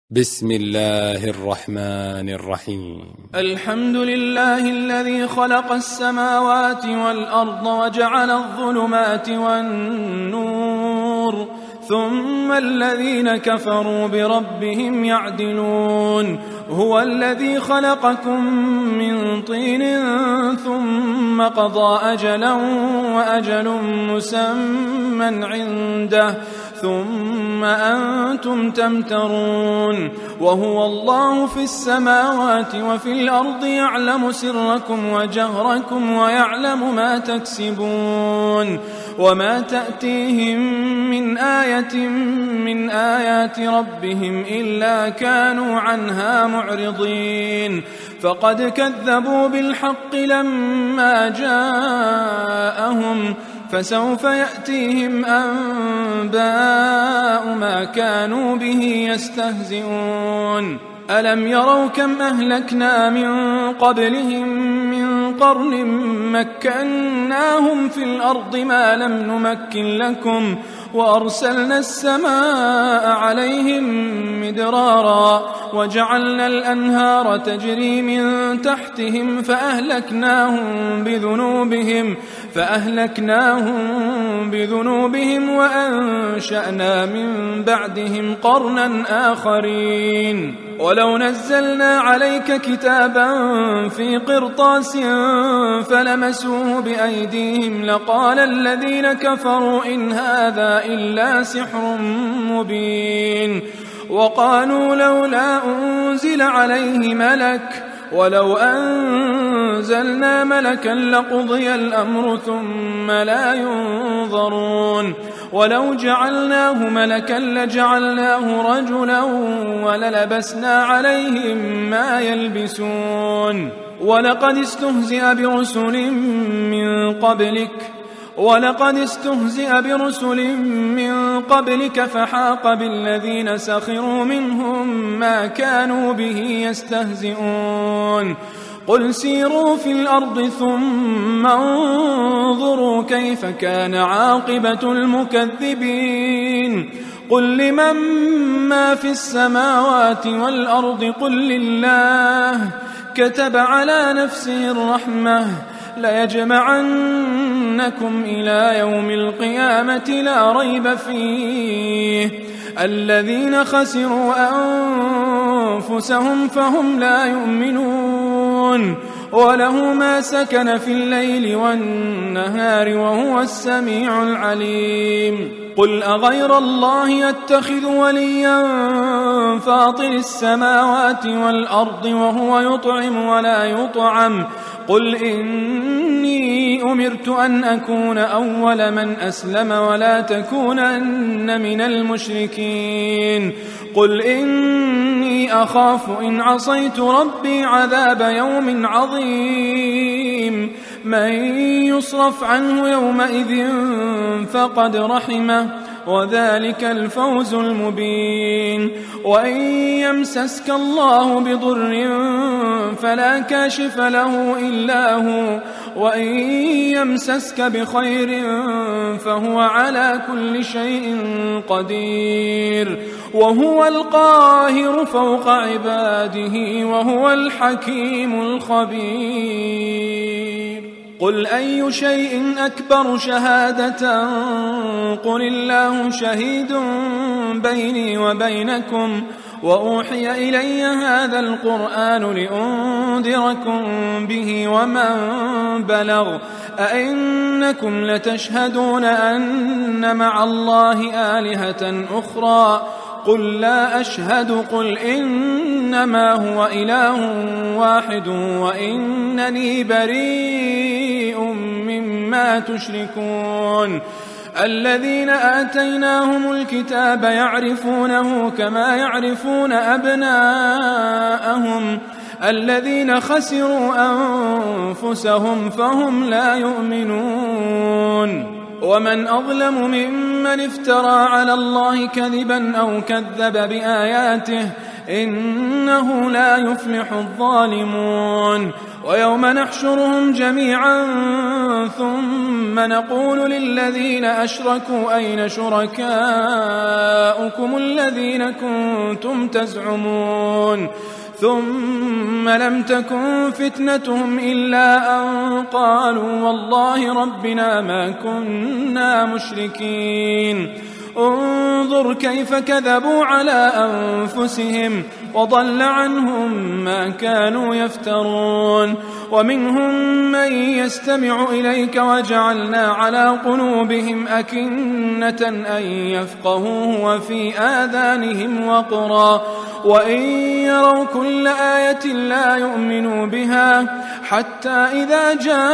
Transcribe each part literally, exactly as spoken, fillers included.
بسم الله الرحمن الرحيم. الحمد لله الذي خلق السماوات والأرض وجعل الظلمات والنور ثم الذين كفروا بربهم يعدلون. هو الذي خلقكم من طين ثم قضى أجلا وأجل مسمى عنده ثم أنتم تمترون. وهو الله في السماوات وفي الأرض يعلم سركم وجهركم ويعلم ما تكسبون. وما تأتيهم من آية من آيات ربهم إلا كانوا عنها معرضين. فقد كذبوا بالحق لما جاءهم فسوف يأتيهم أنباء ما كانوا به يستهزئون. ألم يروا كم أهلكنا من قبلهم من قرن مكناهم في الأرض ما لم نمكن لكم وأرسلنا السماء عليهم مدرارا وجعلنا الأنهار تجري من تحتهم فأهلكناهم بذنوبهم فأهلكناهم بذنوبهم وأنشأنا من بعدهم قرنا آخرين. ولو نزلنا عليك كتابا في قرطاس فلمسوه بأيديهم لقال الذين كفروا إن هذا إلا سحر مبين. وقالوا لولا أنزل عليه ملك ولو أنزلنا ملكا لقضي الأمر ثم لا ينظرون. ولو جعلناه ملكا لجعلناه رجلا وللبسنا عليهم ما يلبسون. ولقد استهزئ برسل من قبلك ولقد استهزئ برسل من قبلك فحاق بالذين سخروا منهم ما كانوا به يستهزئون. قل سيروا في الأرض ثم انظروا كيف كان عاقبة المكذبين. قل لمن ما في السماوات والأرض قل لله كتب على نفسه الرحمة ليجمعنكم إلى يوم القيامة لا ريب فيه. الذين خسروا أنفسهم فهم لا يؤمنون. وله ما سكن في الليل والنهار وهو السميع العليم. قل أغير الله يتخذ وليا فاطر السماوات والأرض وهو يطعم ولا يطعم. قل إني أمرت أن أكون أول من أسلم ولا تكونن من المشركين. قل إني أخاف إن عصيت ربي عذاب يوم عظيم. من يصرف عنه يومئذ فقد رحمه وذلك الفوز المبين. وإن يمسسك الله بضر فلا كاشف له إلا هو وإن يمسسك بخير فهو على كل شيء قدير. وهو القاهر فوق عباده وهو الحكيم الخبير. قل أي شيء أكبر شهادة قل الله شهيد بيني وبينكم وأوحي إلي هذا القرآن لأنذركم به ومن بلغ. أئنكم لتشهدون أن مع الله آلهة أخرى قل لا أشهد. قل إنما هو إله واحد وإنني بريء مما تشركون. الذين آتيناهم الكتاب يعرفونه كما يعرفون أبناءهم الذين خسروا أنفسهم فهم لا يؤمنون. ومن أظلم ممن افترى على الله كذبا أو كذب بآياته إنه لا يفلح الظالمون. ويوم نحشرهم جميعا ثم نقول للذين أشركوا أين شركاؤكم الذين كنتم تزعمون ثم لم تكن فتنتهم إلا أن قالوا والله ربنا ما كنا مشركين. انظر كيف كذبوا على أنفسهم وضل عنهم ما كانوا يفترون. ومنهم من يستمع إليك وجعلنا على قلوبهم أكنة أن يفقهوه وفي آذانهم وقرا وإن يروا كل آية لا يؤمنوا بها حتى إذا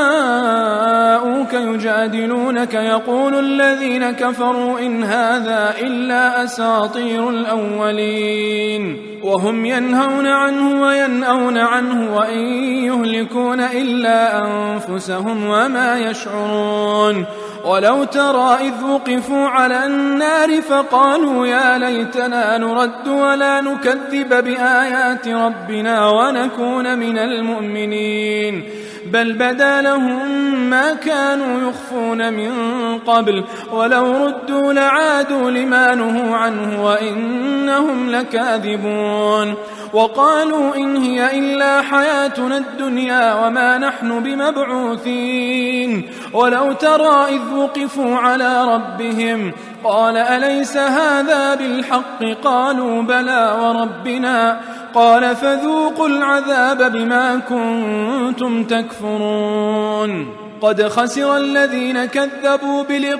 جاءوك يجادلونك يقول الذين كفروا إن هذا إلا أساطير الأولين وهم ينهون عنه وينأون عنه وإن يهلكون إلا أنفسهم وما يشعرون. ولو ترى إذ وقفوا على النار فقالوا يا ليتنا نرد ولا نكذب بآيات ربنا ونكون من المؤمنين بل بدا لهم ما كانوا يخفون من قبل ولو ردوا لعادوا لما نهوا عنه وإنهم لكاذبون. وقالوا إن هي إلا حياتنا الدنيا وما نحن بمبعوثين. ولو ترى إذ وقفوا على ربهم قال أليس هذا بالحق قالوا بلى وربنا قال فذوقوا العذاب بما كنتم تكفرون. قد خسر الذين كذبوا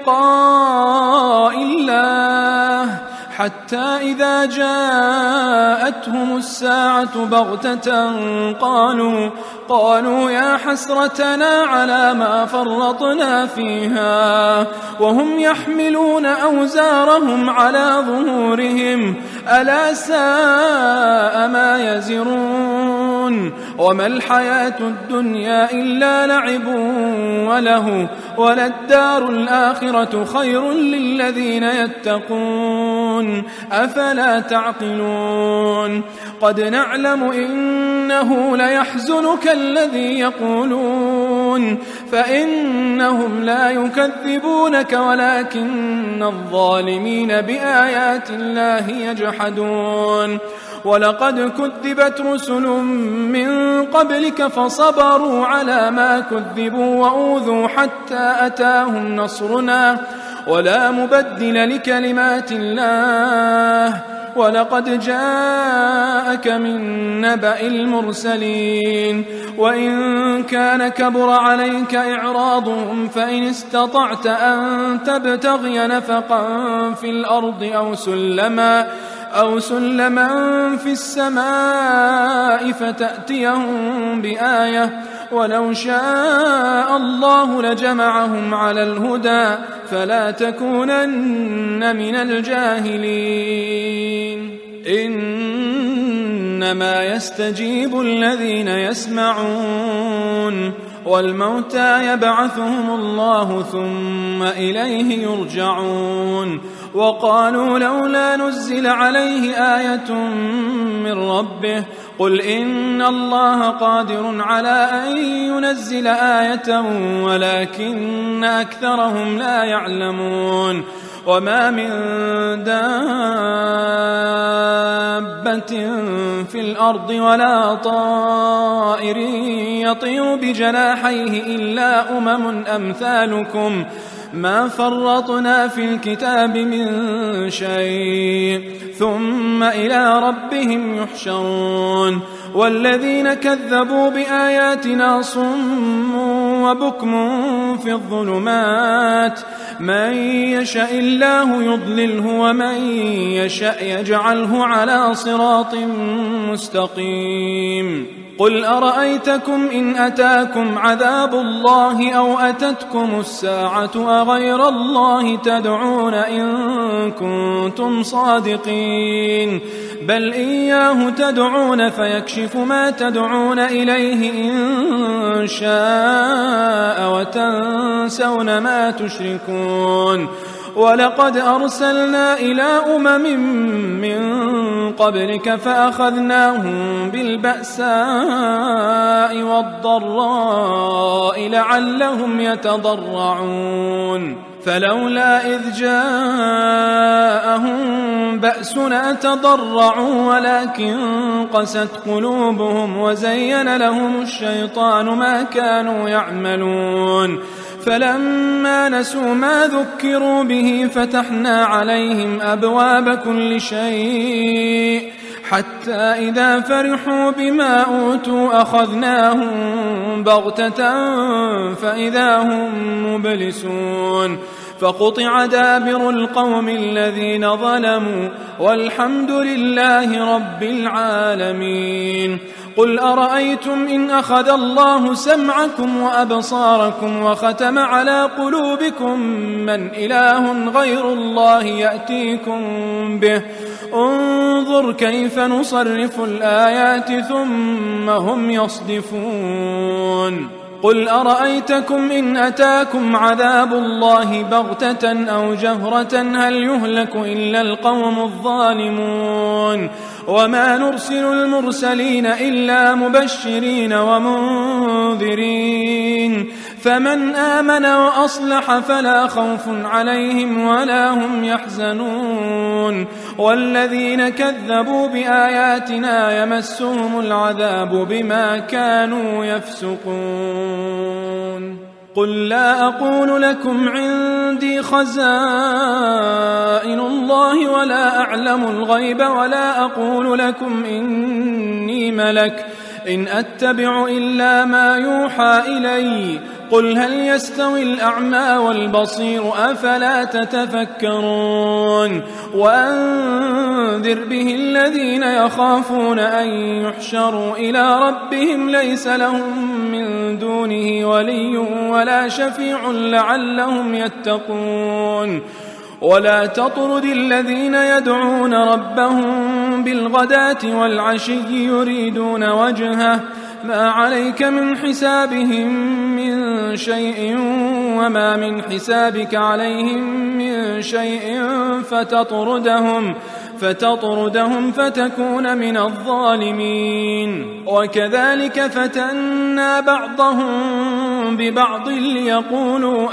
بلقاء الله حتى إذا جاءتهم الساعة بغتة قالوا قالوا يا حسرتنا على ما فرطنا فيها وهم يحملون أوزارهم على ظهورهم ألا ساء ما يزرون. وما الحياة الدنيا إلا لعب وله وللدار الآخرة خير للذين يتقون أفلا تعقلون. قد نعلم إنه ليحزنك الذي يقولون فإنهم لا يكذبونك ولكن الظالمين بآيات الله يجحدون. ولقد كذبت رسل من قبلك فصبروا على ما كذبوا وأوذوا حتى أتاهم نصرنا ولا مبدل لكلمات الله. ولقد جاءك من نبأ المرسلين. وإن كان كبر عليك إعراضهم فإن استطعت أن تبتغي نفقا في الأرض أو سلما أو سلما في السماء فتأتيهم بآية ولو شاء الله لجمعهم على الهدى فلا تكونن من الجاهلين. إنما يستجيب الذين يسمعون والموتى يبعثهم الله ثم إليه يرجعون. وقالوا لولا نزل عليه آية من ربه قل إن الله قادر على أن ينزل آية ولكن أكثرهم لا يعلمون. وما من دابة في الأرض ولا طائر يطير بجناحيه إلا أمم أمثالكم ما فرطنا في الكتاب من شيء ثم إلى ربهم يحشرون. والذين كذبوا بآياتنا صم وبكم في الظلمات من يشاء الله يضلله ومن يشاء يجعله على صراط مستقيم. قل أرأيتكم إن أتاكم عذاب الله أو أتتكم الساعة أغير الله تدعون إن كنتم صادقين بل إياه تدعون فيكشف ما تدعون إليه إن شاء وتنسون ما تشركون. ولقد أرسلنا إلى أمم من قبلك فأخذناهم بالبأساء والضراء لعلهم يتضرعون فلولا إذ جاءهم بأسنا تضرعوا ولكن قست قلوبهم وزين لهم الشيطان ما كانوا يعملون فلما نسوا ما ذكروا به فتحنا عليهم أبواب كل شيء حتى إذا فرحوا بما أوتوا أخذناهم بغتة فإذا هم مبلسون فقطع دابر القوم الذين ظلموا والحمد لله رب العالمين قل أرأيتم إن أخذ الله سمعكم وأبصاركم وختم على قلوبكم من إله غير الله يأتيكم به انظر كيف نصرف الآيات ثم هم يصدفون قل أرأيتكم إن أتاكم عذاب الله بغتة أو جهرة هل يهلك إلا القوم الظالمون وما نرسل المرسلين إلا مبشرين ومنذرين فمن آمن وأصلح فلا خوف عليهم ولا هم يحزنون والذين كذبوا بآياتنا يمسهم العذاب بما كانوا يفسقون قل لا أقول لكم عندي خزائن الله ولا أعلم الغيب ولا أقول لكم إني ملك إن أتبع إلا ما يوحى إلي قل هل يستوي الأعمى والبصير أفلا تتفكرون وأنذر به الذين يخافون أن يحشروا إلى ربهم ليس لهم من دونه ولي ولا شفيع لعلهم يتقون ولا تطرد الذين يدعون ربهم بالغداة والعشي يريدون وجهه ما عليك من حسابهم من شيء وما من حسابك عليهم من شيء فتطردهم فتطردهم فتكون من الظالمين وكذلك فتنا بعضهم ببعض ليقولوا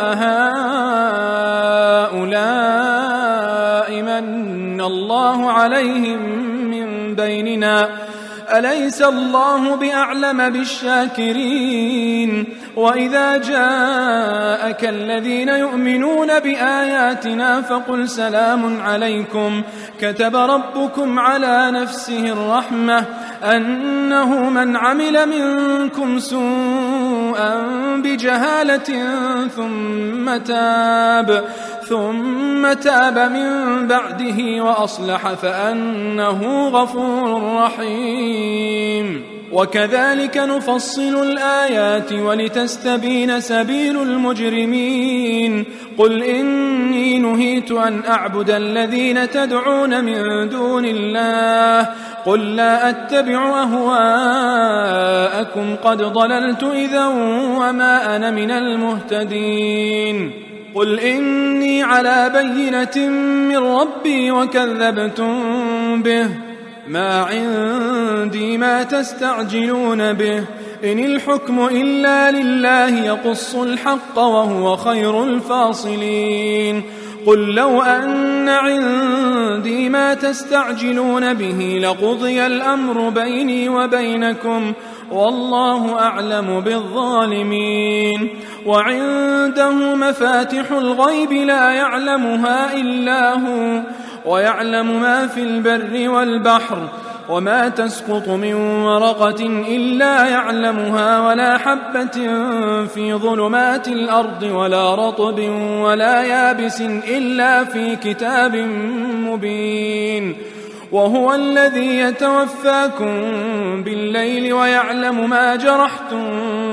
أهؤلاء من الله عليهم من بيننا أليس الله بأعلم بالشاكرين وإذا جاءك الذين يؤمنون بآياتنا فقل سلام عليكم كتب ربكم على نفسه الرحمة أنه من عمل منكم سوءا بجهالة ثم تاب ثم تاب من بعده وأصلح فأنه غفور رحيم وكذلك نفصل الآيات ولتستبين سبيل المجرمين قل إني نهيت أن أعبد الذين تدعون من دون الله قل لا أتبع أهواءكم قد ضللت إذا وما أنا من المهتدين قل إني على بينة من ربي وكذبتم به ما عندي ما تستعجلون به إن الحكم إلا لله يقص الحق وهو خير الفاصلين قل لو أن عندي ما تستعجلون به لقضي الأمر بيني وبينكم والله أعلم بالظالمين وعنده مفاتح الغيب لا يعلمها إلا هو ويعلم ما في البر والبحر وما تسقط من ورقة إلا يعلمها ولا حبة في ظلمات الأرض ولا رطب ولا يابس إلا في كتاب مبين وهو الذي يتوفاكم بالليل ويعلم ما جرحتم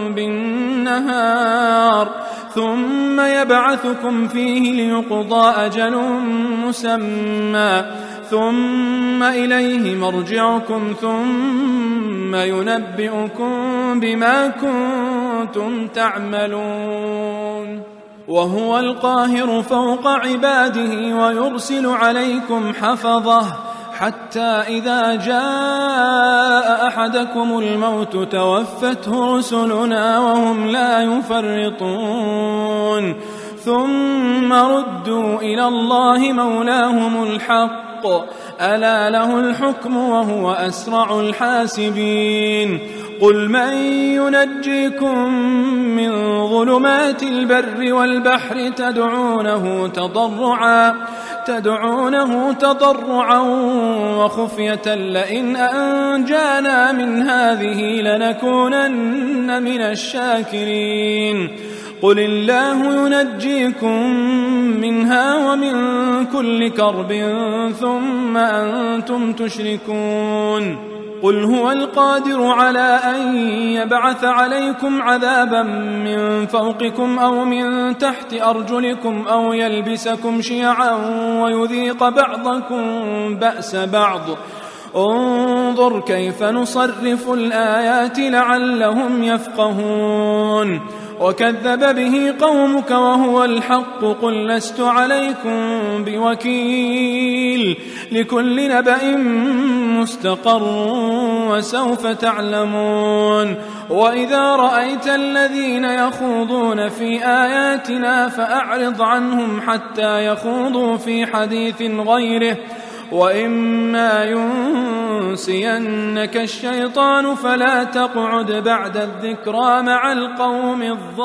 بالنهار ثم يبعثكم فيه ليقضى أجل مسمى ثم إليه مرجعكم ثم ينبئكم بما كنتم تعملون وهو القاهر فوق عباده ويرسل عليكم حفظه حتى إذا جاء أحدكم الموت توفته رسلنا وهم لا يفرطون ثم ردوا إلى الله مولاهم الحق ألا له الحكم وهو أسرع الحاسبين قل من ينجيكم من ظلمات البر والبحر تدعونه تضرعا تدعونه تضرعا وخفية لئن أنجانا من هذه لنكونن من الشاكرين قل الله ينجيكم منها ومن كل كرب ثم أنتم تشركون قل هو القادر على أن يبعث عليكم عذابا من فوقكم أو من تحت أرجلكم أو يلبسكم شيعا ويذيق بعضكم بأس بعض انظر كيف نصرف الآيات لعلهم يفقهون وكذب به قومك وهو الحق قل لست عليكم بوكيل لكل نبأ مستقر وسوف تعلمون وإذا رأيت الذين يخوضون في آياتنا فأعرض عنهم حتى يخوضوا في حديث غيره وإما ينسينك الشيطان فلا تقعد بعد الذكرى مع القوم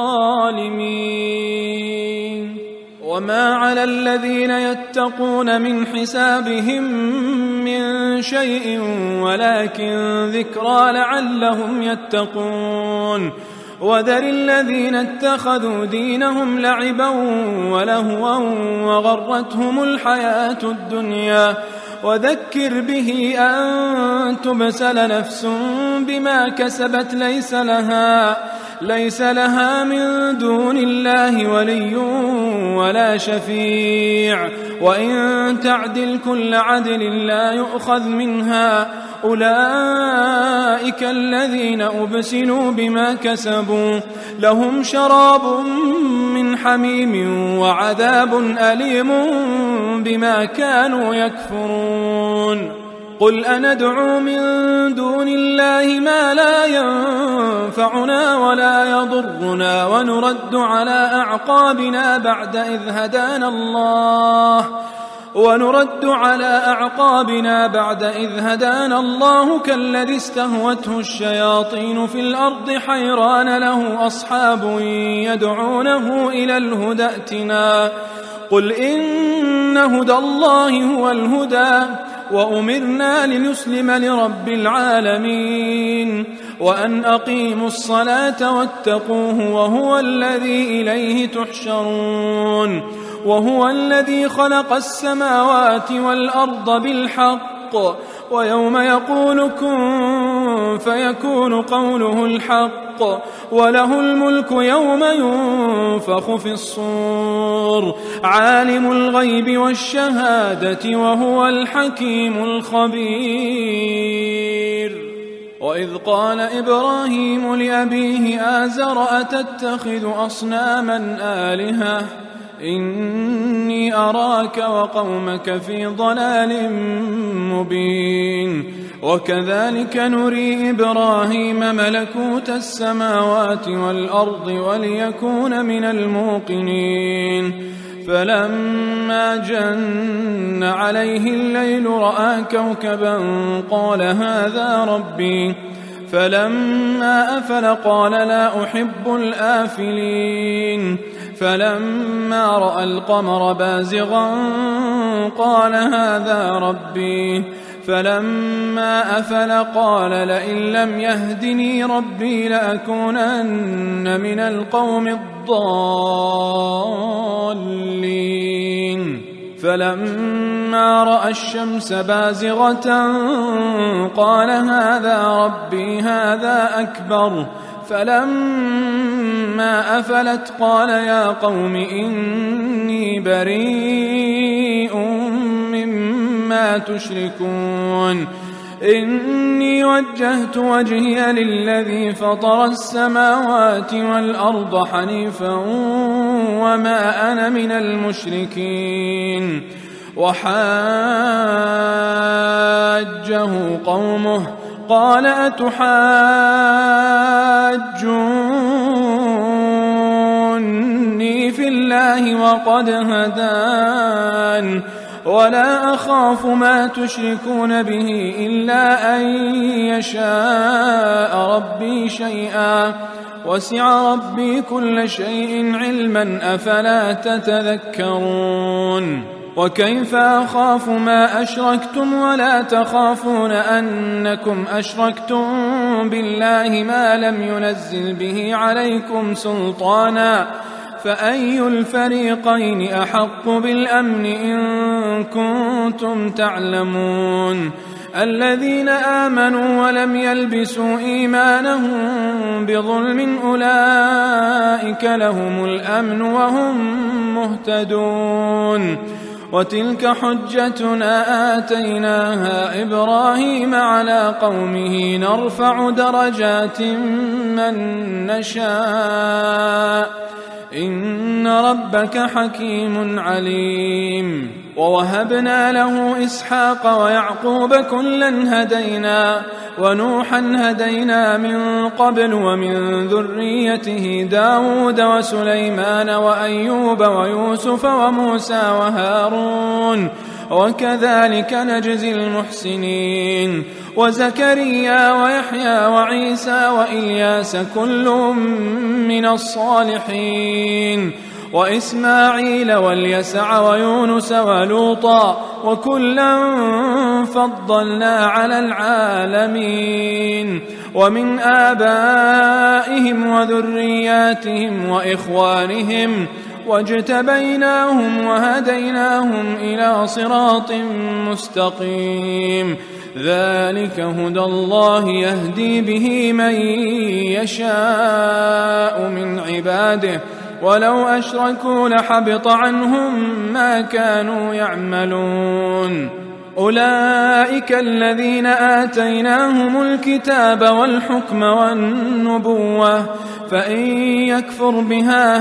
الظالمين وما على الذين يتقون من حسابهم من شيء ولكن ذكرى لعلهم يتقون وذر الذين اتخذوا دينهم لعبا ولهوا وغرتهم الحياة الدنيا وذكر به أن تبسل نفس بما كسبت ليس لها ليس لها من دون الله ولي ولا شفيع وإن تعدل كل عدل لا يؤخذ منها أولئك الذين أبسلوا بما كسبوا لهم شراب من حميم وعذاب أليم بما كانوا يكفرون قل أندعو من دون الله ما لا ينفعنا ولا يضرنا ونرد على أعقابنا بعد إذ هدانا الله ونرد على أعقابنا بعد إذ هدانا الله كالذي استهوته الشياطين في الأرض حيران له أصحاب يدعونه إلى الهدى ائتنا قل إن هدى الله هو الهدى وأمرنا لنسلم لرب العالمين وأن أقيموا الصلاة واتقوه وهو الذي إليه تحشرون وهو الذي خلق السماوات والأرض بالحق ويوم يقول كن فيكون قوله الحق وله الملك يوم ينفخ في الصور عالم الغيب والشهادة وهو الحكيم الخبير وإذ قال إبراهيم لأبيه آزر أتتخذ أصناما آلهة إني أراك وقومك في ضلال مبين وكذلك نري إبراهيم ملكوت السماوات والأرض وليكون من الموقنين فلما جن عليه الليل رأى كوكبا قال هذا ربي فلما أفل قال لا أحب الآفلين فلما رأى القمر بازغا قال هذا ربي فلما أفل قال لئن لم يهدني ربي لأكونن من القوم الضالين فلما رأى الشمس بازغة قال هذا ربي هذا أكبر فلما أفلت قال يا قوم إني بريء مما تشركون إني وجهت وجهي للذي فطر السماوات والأرض حنيفا وما أنا من المشركين وحاجه قومه قال أتحاجوني في الله وقد هدان ولا أخاف ما تشركون به إلا أن يشاء ربي شيئا وسع ربي كل شيء علما أفلا تتذكرون وكيف أخاف ما أشركتم ولا تخافون أنكم أشركتم بالله ما لم ينزل به عليكم سلطانا فأي الفريقين أحق بالأمن إن كنتم تعلمون الذين آمنوا ولم يلبسوا إيمانهم بظلم أولئك لهم الأمن وهم مهتدون وتلك حجتنا آتيناها إبراهيم على قومه نرفع درجات من نشاء إن ربك حكيم عليم ووهبنا له إسحاق ويعقوب كلا هدينا ونوحا هدينا من قبل ومن ذريته داود وسليمان وأيوب ويوسف وموسى وهارون وكذلك نجزي المحسنين وزكريا ويحيى وعيسى وإلياس كل من الصالحين وإسماعيل واليسع ويونس ولوطا وكلا فضلنا على العالمين ومن آبائهم وذرياتهم وإخوانهم واجتبيناهم وهديناهم إلى صراط مستقيم ذلك هدى الله يهدي به من يشاء من عباده ولو أشركوا لحبط عنهم ما كانوا يعملون أولئك الذين آتيناهم الكتاب والحكم والنبوة فإن يكفر بها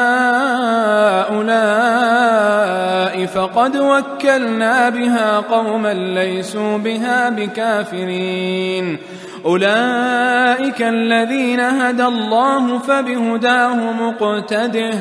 هؤلاء فقد وكلنا بها قوما ليسوا بها بكافرين أولئك الذين هدى الله فبهداه مقتده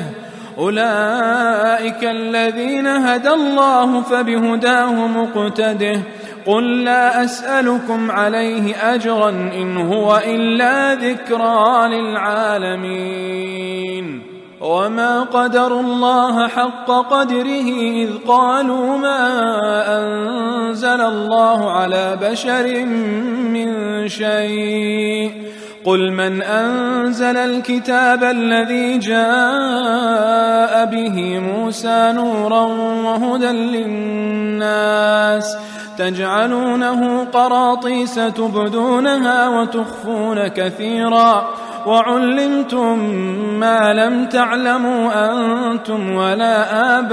أولئك الذين هدى الله فبهداه مقتده قل لا أسألكم عليه أجرا إن هو إلا ذكرى للعالمين وما قدروا الله حق قدره إذ قالوا ما أنزل الله على بشر من شيء قل من أنزل الكتاب الذي جاء به موسى نورا وهدى للناس تجعلونه قراطيس تبدونها وتخفون كثيرا وعلمتم ما لم تعلموا أنتم ولا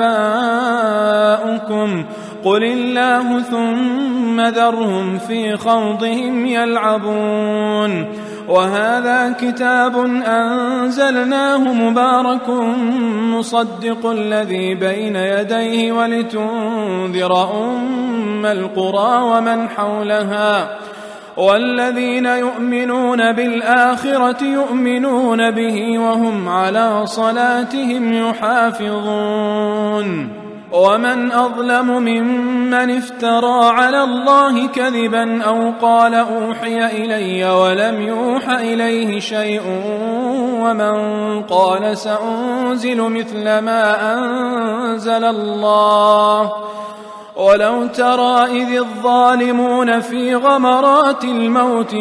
آباؤكم قل الله ثم ذرهم في خوضهم يلعبون وهذا كتاب أنزلناه مبارك مصدق الذي بين يديه ولتنذر أم القرى ومن حولها والذين يؤمنون بالآخرة يؤمنون به وهم على صلاتهم يحافظون ومن أظلم ممن افترى على الله كذبا أو قال أوحي إلي ولم يوح إليه شيء ومن قال سأنزل مثل ما أنزل الله ولو ترى إذ الظالمون في غمرات الموت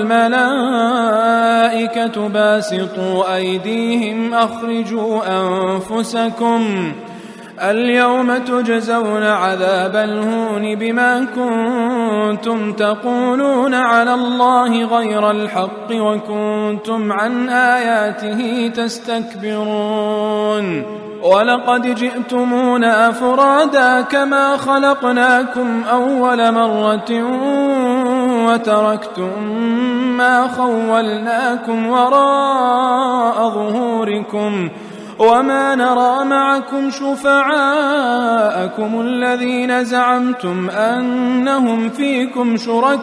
والملائكة باسطوا أيديهم أخرجوا أنفسكم اليوم تجزون عذاب الهون بما كنتم تقولون على الله غير الحق وكنتم عن آياته تستكبرون ولقد جئتمونا فرادا كما خلقناكم أول مرة وتركتم ما خولناكم وراء ظهوركم وما نرى معكم شفعاءكم الذين زعمتم أنهم فيكم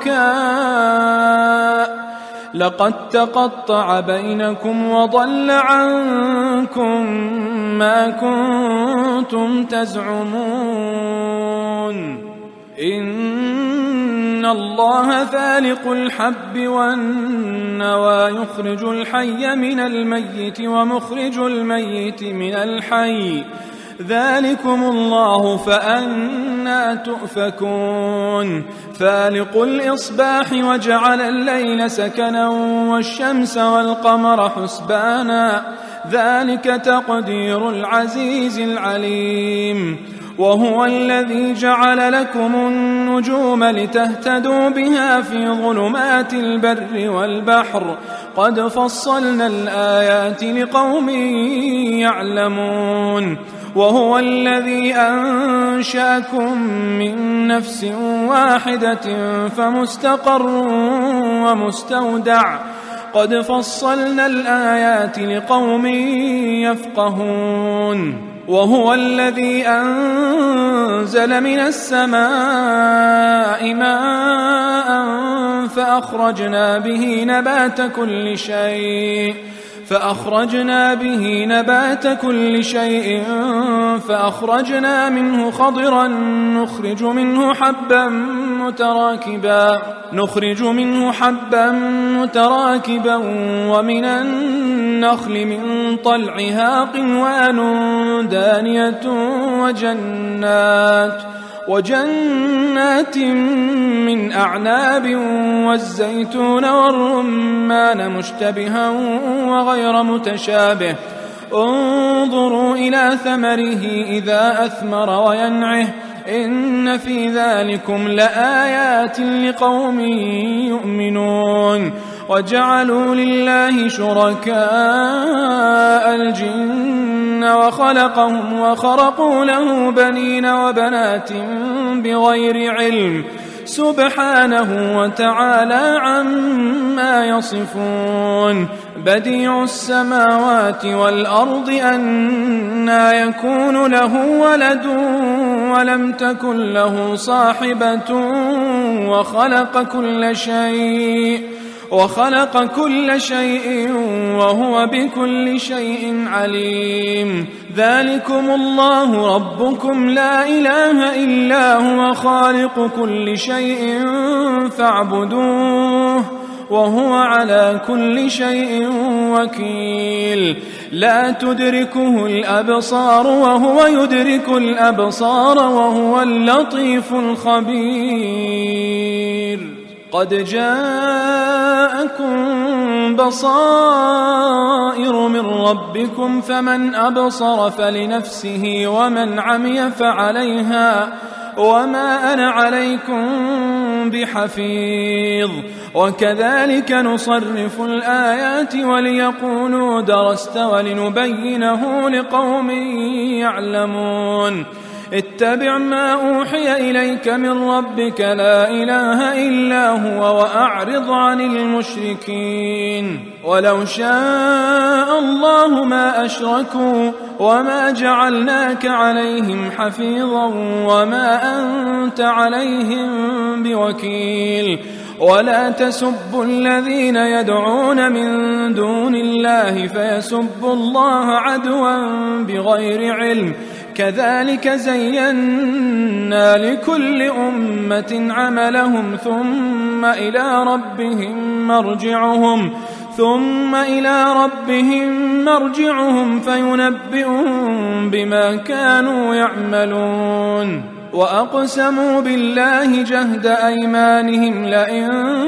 شركاء لقد تقطع بينكم وضل عنكم ما كنتم تزعمون إن الله فالق الحب والنوى يخرج الحي من الميت ومخرج الميت من الحي ذلكم الله فأنى تؤفكون فالق الإصباح وجعل الليل سكنا والشمس والقمر حسبانا ذلك تقدير العزيز العليم وهو الذي جعل لكم النجوم لتهتدوا بها في ظلمات البر والبحر قد فصلنا الآيات لقوم يعلمون وهو الذي أنشأكم من نفس واحدة فمستقر ومستودع قد فصلنا الآيات لقوم يفقهون وهو الذي أنزل من السماء ماء فأخرجنا به نبات كل شيء فأخرجنا به نبات كل شيء فأخرجنا منه خضرا نخرج منه حبا متراكبا نخرج منه حبا متراكبا ومن النخل من طلعها قنوان دانية وجنات وجنات من أعناب والزيتون والرمان مشتبها وغير متشابه انظروا إلى ثمره إذا أثمر وينعه إن في ذلكم لآيات لقوم يؤمنون وجعلوا لله شركاء الجن وخلقهم وخرقوا له بنين وبنات بغير علم سبحانه وتعالى عما يصفون بديع السماوات والأرض أنى يكون له ولد ولم تكن له صاحبة وخلق كل شيء وخلق كل شيء وهو بكل شيء عليم ذلكم الله ربكم لا إله إلا هو خالق كل شيء فاعبدوه وهو على كل شيء وكيل لا تدركه الأبصار وهو يدرك الأبصار وهو اللطيف الخبير قد جاءكم بصائر من ربكم فمن أبصر فلنفسه ومن عمي فعليها وما أنا عليكم بحفيظ وكذلك نصرف الآيات وليقولوا درست ولنبينه لقوم يعلمون اتبع ما أوحي إليك من ربك لا إله إلا هو وأعرض عن المشركين ولو شاء الله ما أشركوا وما جعلناك عليهم حفيظا وما أنت عليهم بوكيل ولا تسبوا الذين يدعون من دون الله فيسبوا الله عدوا بغير علم كذلك زينا لكل أمة عملهم ثم إلى ربهم مرجعهم ثم إلى ربهم مرجعهم فينبئهم بما كانوا يعملون وأقسموا بالله جهد أيمانهم لئن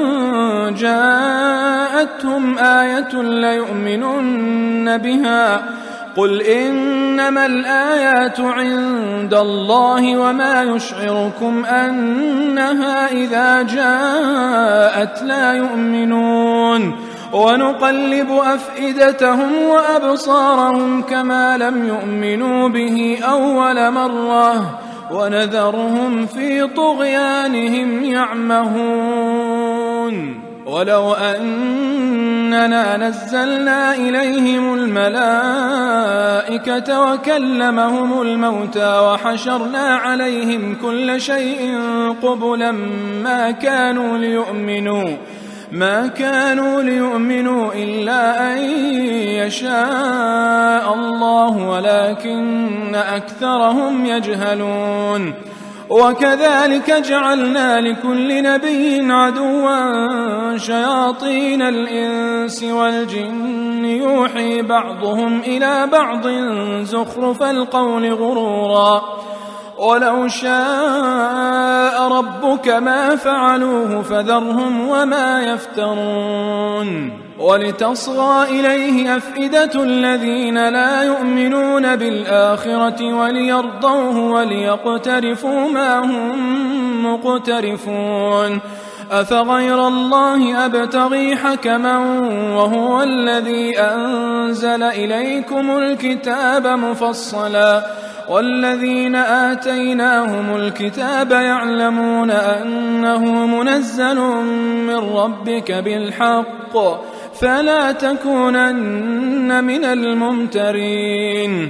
جاءتهم آية ليؤمنن بها قل إنما الآيات عند الله وما يشعركم أنها إذا جاءت لا يؤمنون ونقلب أفئدتهم وأبصارهم كما لم يؤمنوا به أول مرة ونذرهم في طغيانهم يعمهون ولو أننا نزلنا إليهم الملائكة وكلمهم الموتى وحشرنا عليهم كل شيء قبلا ما كانوا ليؤمنوا ما كانوا ليؤمنوا إلا أن يشاء الله ولكن أكثرهم يجهلون. وكذلك جعلنا لكل نبي عدوا شياطين الإنس والجن يوحي بعضهم إلى بعض زخرف القول غرورا ولو شاء ربك ما فعلوه فذرهم وما يفترون. ولتصغى إليه أفئدة الذين لا يؤمنون بالآخرة وليرضوه وليقترفوا ما هم مقترفون. أفغير الله أبتغي حكما وهو الذي أنزل إليكم الكتاب مفصلا والذين آتيناهم الكتاب يعلمون أنه منزل من ربك بالحق فلا تكونن من الممترين.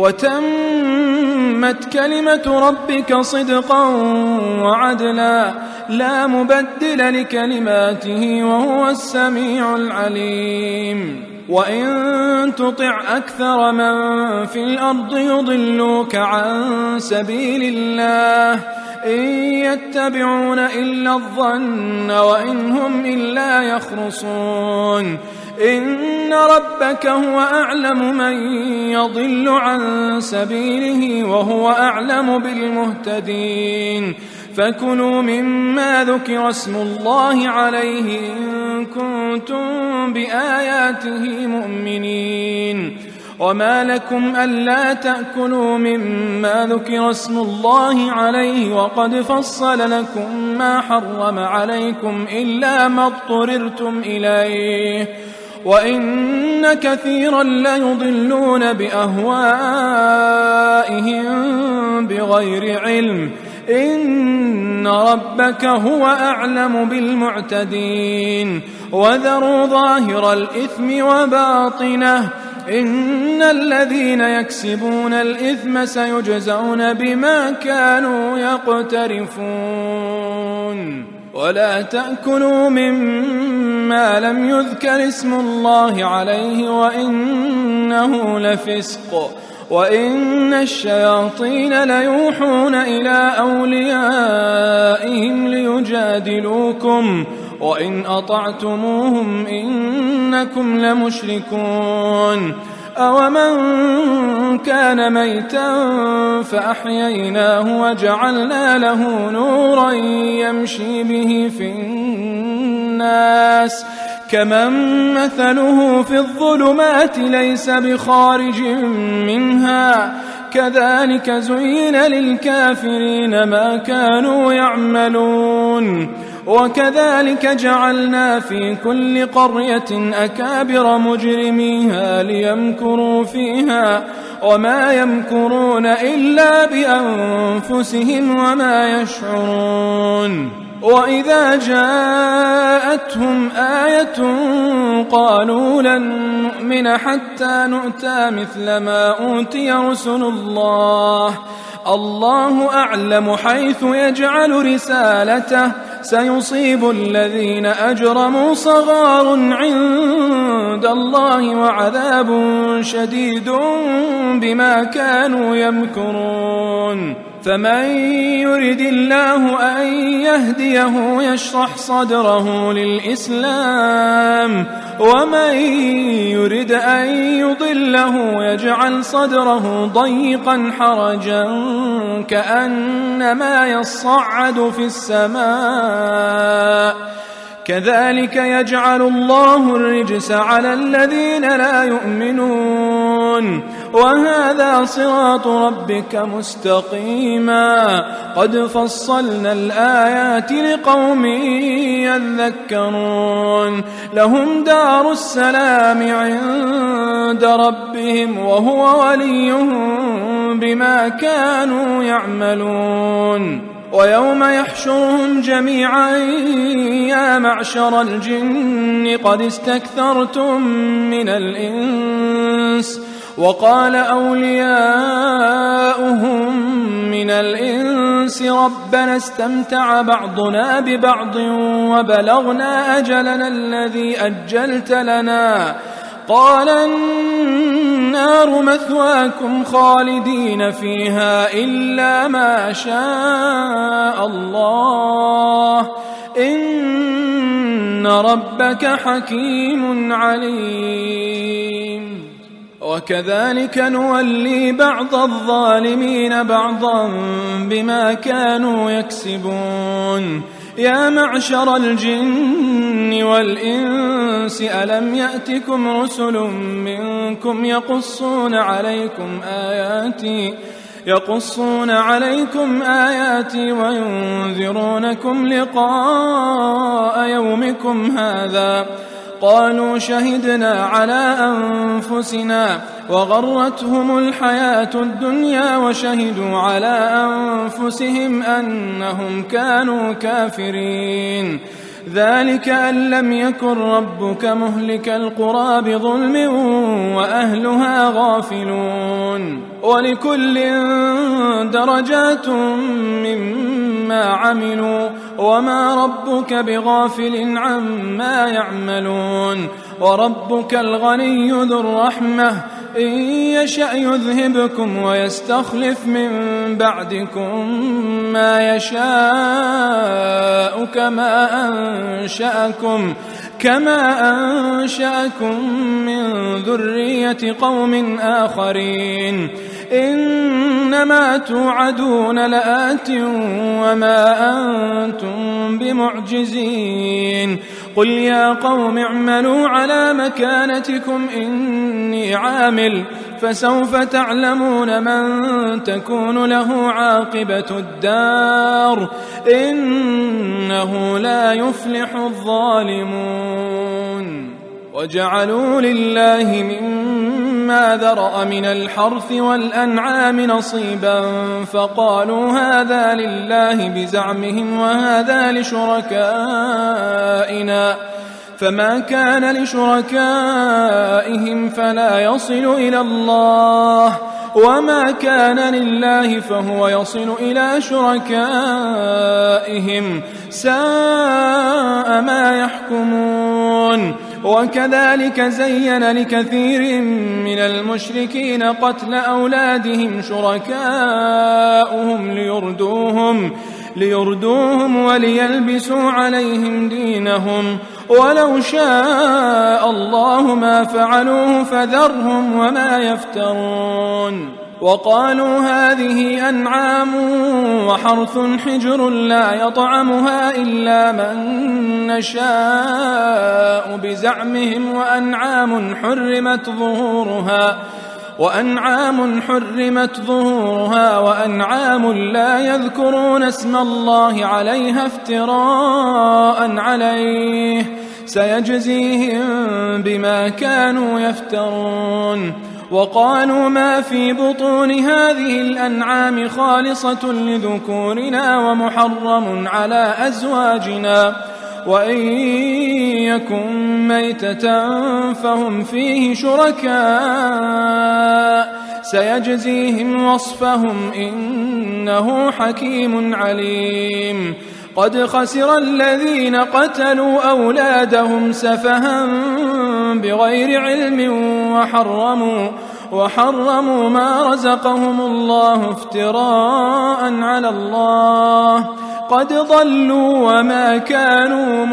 وتمت كلمة ربك صدقا وعدلا لا مبدل لكلماته وهو السميع العليم. وإن تطع أكثر من في الأرض يضلوك عن سبيل الله إن يتبعون إلا الظن وإن هم إلا يخرصون. إن ربك هو أعلم من يضل عن سبيله وهو أعلم بالمهتدين. فكلوا مما ذكر اسم الله عليه إن كنتم بآياته مؤمنين. وما لكم ألا تأكلوا مما ذكر اسم الله عليه وقد فصل لكم ما حرم عليكم إلا ما اضطررتم إليه وإن كثيرا ليضلون بأهوائهم بغير علم إن ربك هو أعلم بالمعتدين. وذروا ظاهر الإثم وباطنه إن الذين يكسبون الإثم سيجزون بما كانوا يقترفون. ولا تأكلوا مما لم يذكر اسم الله عليه وإنه لفسق وإن الشياطين ليوحون إلى أوليائهم ليجادلوكم وإن أطعتموهم إنكم لمشركون. أومن كان ميتا فأحييناه وجعلنا له نورا يمشي به في الناس كمن مثله في الظلمات ليس بخارج منها كذلك زين للكافرين ما كانوا يعملون. وكذلك جعلنا في كل قرية أكابر مجرميها ليمكروا فيها وما يمكرون إلا بأنفسهم وما يشعرون. وإذا جاءتهم آية قالوا لن نؤمن حتى نؤتى مثل ما أوتي رسل الله الله أعلم حيث يجعل رسالته سيصيب الذين أجرموا صغار عند الله وعذاب شديد بما كانوا يمكرون. فمن يرد الله أن يهديه يشرح صدره للإسلام ومن يرد أن يضله يجعل صدره ضيقا حرجا كأنما يصعد في السماء كذلك يجعل الله الرجس على الذين لا يؤمنون. وهذا صراط ربك مستقيما قد فصلنا الآيات لقوم يذكرون. لهم دار السلام عند ربهم وهو وليهم بما كانوا يعملون. ويوم يحشرهم جميعا يا معشر الجن قد استكثرتم من الإنس وقال أولياؤهم من الإنس ربنا استمتع بعضنا ببعض وبلغنا أجلنا الذي أجلت لنا قال النار مثواكم خالدين فيها إلا ما شاء الله إن ربك حكيم عليم. وكذلك نولي بعض الظالمين بعضا بما كانوا يكسبون. يا معشر الجن والإنس ألم يأتكم رسل منكم يقصون عليكم آياتي يقصون عليكم آياتي وينذرونكم لقاء يومكم هذا قالوا شهدنا على أنفسنا وغرتهم الحياة الدنيا وشهدوا على أنفسهم أنهم كانوا كافرين. ذلك أن لم يكن ربك مهلك القرى بظلم وأهلها غافلون. ولكل درجات مما عملوا وما ربك بغافل عما يعملون. وربك الغني ذو الرحمة إن يشأ يذهبكم ويستخلف من بعدكم ما يشاء كما أنشأكم كما أنشأكم من ذرية قوم آخرين. إنما توعدون لآت وما أنتم بمعجزين. قل يا قوم اعملوا على مكانتكم إني عامل فسوف تعلمون من تكون له عاقبة الدار إنه لا يفلح الظالمون. وجعلوا لله مما ذرأ من الحرث والأنعام نصيبا فقالوا هذا لله بزعمهم وهذا لشركائنا فما كان لشركائهم فلا يصل إلى الله وما كان لله فهو يصل إلى شركائهم ساء ما يحكمون. وكذلك زين لكثير من المشركين قتل أولادهم شركاؤهم ليردوهم ليردوهم وليلبسوا عليهم دينهم ولو شاء الله ما فعلوه فذرهم وما يفترون. وقالوا هذه أنعام وحرث حجر لا يطعمها إلا من نشاء بزعمهم وأنعام حرمت ظهورها وأنعام حرمت ظهورها وأنعام لا يذكرون اسم الله عليها افتراء عليه سيجزيهم بما كانوا يفترون. وقالوا ما في بطون هذه الأنعام خالصة لذكورنا ومحرم على أزواجنا وإن يكن ميتة فهم فيه شركاء سيجزيهم وصفهم إنه حكيم عليم. قد خسر الذين قتلوا أولادهم سفها بغير علم وحرموا وحرموا ما رزقهم الله افتراء على الله قد ضلوا وما كانوا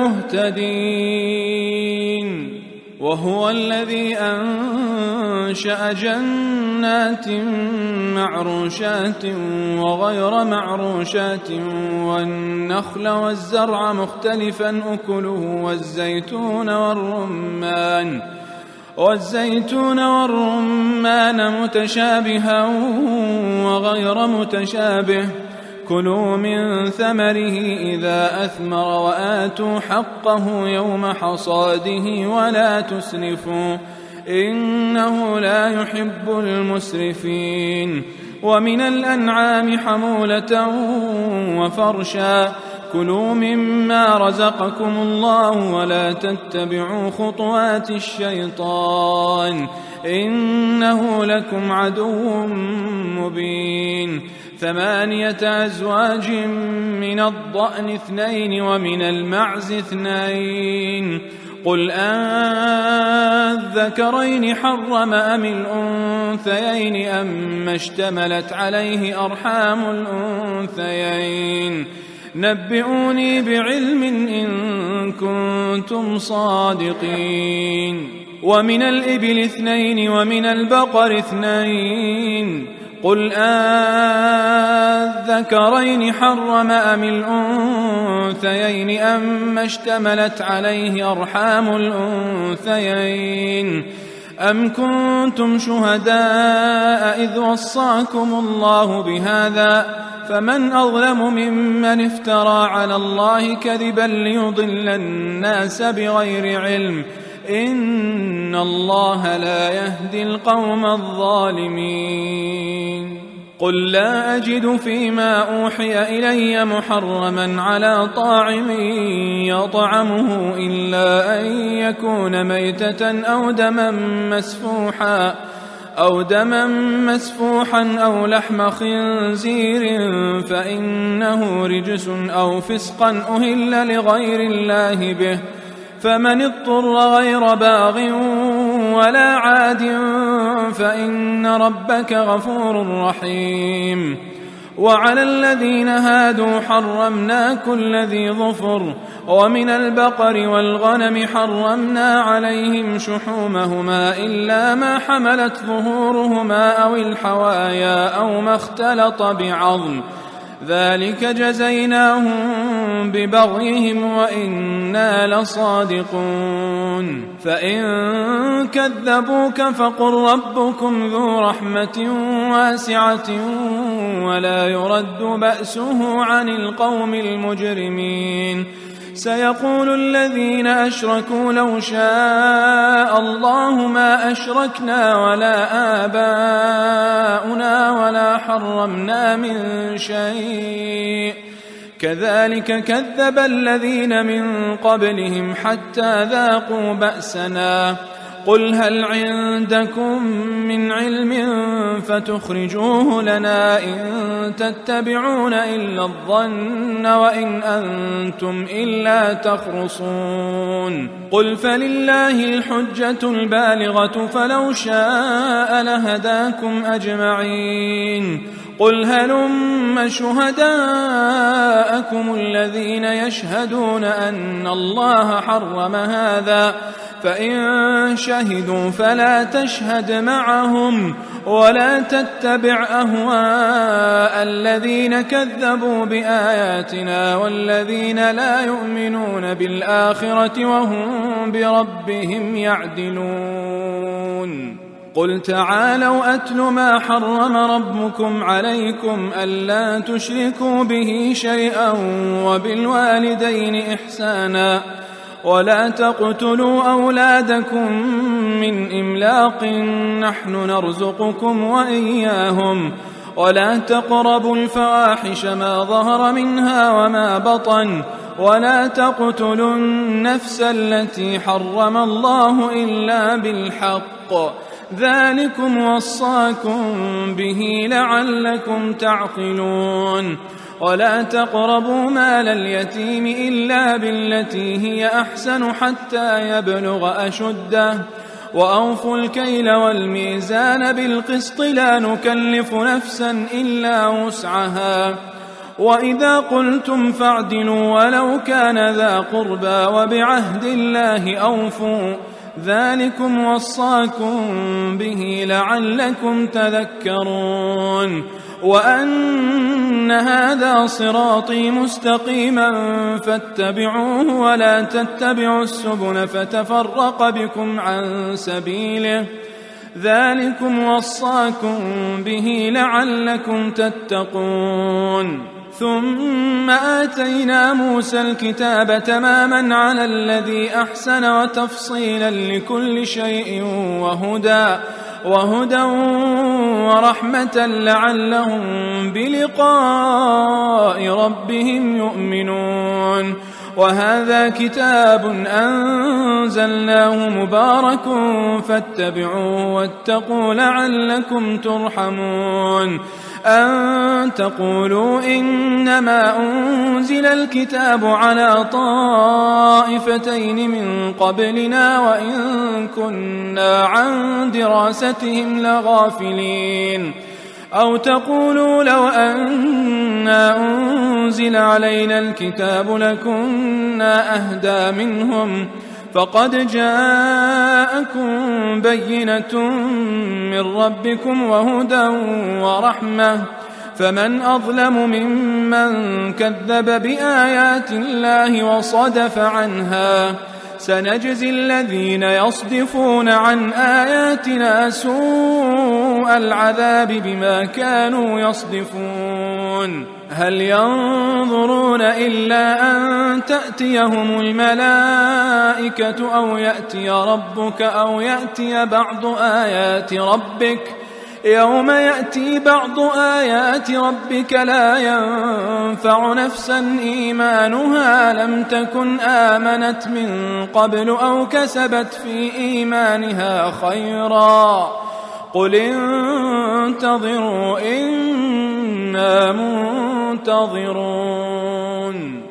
مهتدين. وهو الذي أنشأ جنات معروشات وغير معروشات والنخل والزرع مختلفا أكله والزيتون والرمان والزيتون والرمان متشابها وغير متشابه كلوا من ثمره إذا أثمر وآتوا حقه يوم حصاده ولا تسرفوا إنه لا يحب المسرفين. ومن الأنعام حمولة وفرشا كلوا مما رزقكم الله ولا تتبعوا خطوات الشيطان إنه لكم عدو مبين ثمانية أزواج من الضأن اثنين ومن المعز اثنين قل أذكرين حرم أم الأنثيين أما اشتملت عليه أرحام الأنثيين نبئوني بعلم إن كنتم صادقين ومن الإبل اثنين ومن البقر اثنين قل أذكرين حرم أم الأنثيين أما اشتملت عليه أرحام الأنثيين أم كنتم شهداء إذ وصاكم الله بهذا فمن أظلم ممن افترى على الله كذبا ليضل الناس بغير علم إن الله لا يهدي القوم الظالمين قل لا أجد فيما أوحي إلي محرما على طاعم يطعمه إلا أن يكون ميتة أو دما مسفوحا أو دما مسفوحا أو لحم خنزير فإنه رجس أو فسقا أهل لغير الله به فمن اضطر غير باغ ولا عاد فإن ربك غفور رحيم وعلى الذين هادوا حرمنا كل ذي ظفر ومن البقر والغنم حرمنا عليهم شحومهما إلا ما حملت ظهورهما أو الحوايا أو ما اختلط بعظم ذلك جزيناهم ببغيهم وإنا لصادقون فإن كذبوك فقل ربكم ذو رحمة واسعة ولا يرد بأسه عن القوم المجرمين سيقول الذين أشركوا لو شاء الله ما أشركنا ولا آباؤنا ولا حرمنا من شيء كذلك كذب الذين من قبلهم حتى ذاقوا بأسنا قل هل عندكم من علم فتخرجوه لنا إن تتبعون إلا الظن وإن أنتم إلا تخرصون قل فلله الحجة البالغة فلو شاء لهداكم أجمعين قل هلم شهداءكم الذين يشهدون أن الله حرم هذا فإن شهدوا فلا تشهد معهم ولا تتبع أهواء الذين كذبوا بآياتنا والذين لا يؤمنون بالآخرة وهم بربهم يعدلون قل تعالوا أتل ما حرم ربكم عليكم ألا تشركوا به شيئا وبالوالدين إحسانا ولا تقتلوا أولادكم من إملاق نحن نرزقكم وإياهم ولا تقربوا الفواحش ما ظهر منها وما بطن ولا تقتلوا النفس التي حرم الله إلا بالحق ذلكم وصاكم به لعلكم تعقلون ولا تقربوا مال اليتيم إلا بالتي هي أحسن حتى يبلغ أشده وأوفوا الكيل والميزان بالقسط لا نكلف نفسا إلا وسعها وإذا قلتم فاعدلوا ولو كان ذا قربى وبعهد الله أوفوا ذلكم وصاكم به لعلكم تذكرون وأن هذا صراطي مستقيما فاتبعوه ولا تتبعوا السبل فتفرق بكم عن سبيله ذلكم وصاكم به لعلكم تتقون ثم آتينا موسى الكتاب تماما على الذي أحسن وتفصيلا لكل شيء وهدى وهدى ورحمة لعلهم بلقاء ربهم يؤمنون. وهذا كتاب أنزلناه مبارك فاتبعوه واتقوا لعلكم ترحمون. أن تقولوا إنما أنزل الكتاب على طائفتين من قبلنا وإن كنا عن دراستهم لغافلين. أو تقولوا لو أنا أنزل علينا الكتاب لكنا أهدى منهم فقد جاءكم بينة من ربكم وهدى ورحمة فمن أظلم ممن كذب بآيات الله وصدف عنها. سنجزي الذين يصدفون عن آياتنا سوء العذاب بما كانوا يصدفون. هل ينظرون إلا أن تأتيهم الملائكة أو يأتي ربك أو يأتي بعض آيات ربك؟ يوم يأتي بعض آيات ربك لا ينفع نفسا إيمانها لم تكن آمنت من قبل أو كسبت في إيمانها خيرا. قل انتظروا إنا منتظرون.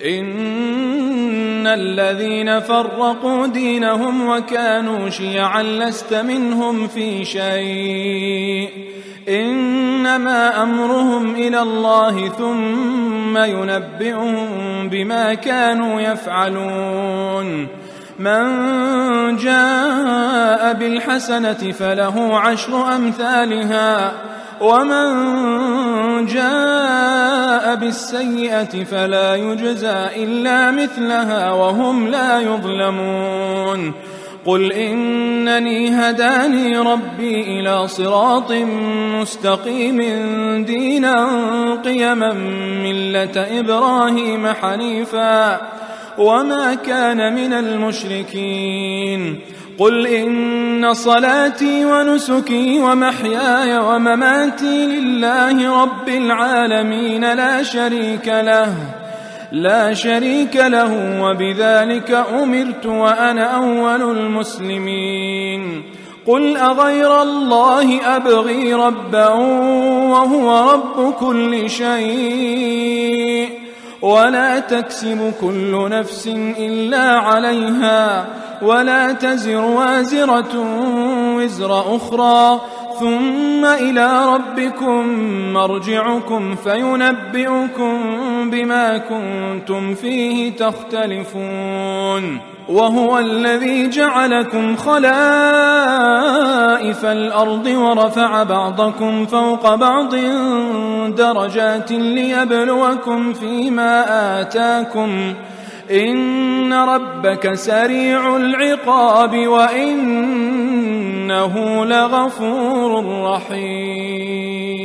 إن الذين فرقوا دينهم وكانوا شيعا لست منهم في شيء إنما أمرهم إلى الله ثم ينبئهم بما كانوا يفعلون. من جاء بالحسنة فله عشر أمثالها ومن جاء بالسيئة فلا يجزى إلا مثلها وهم لا يظلمون. قل إنني هداني ربي إلى صراط مستقيم دينا قيما ملة إبراهيم حنيفا وما كان من المشركين. قل إن صلاتي ونسكي ومحياي ومماتي لله رب العالمين لا شريك له لا شريك له وبذلك أمرت وأنا أول المسلمين. قل أغير الله أبغي ربا وهو رب كل شيء ولا تكسب كل نفس إلا عليها ولا تزر وازرة وزر أخرى ثم إلى ربكم مرجعكم فينبئكم بما كنتم فيه تختلفون. وهو الذي جعلكم خلائف الأرض ورفع بعضكم فوق بعض درجات ليبلوكم فيما آتاكم إن ربك سريع العقاب وإنه لغفور رحيم.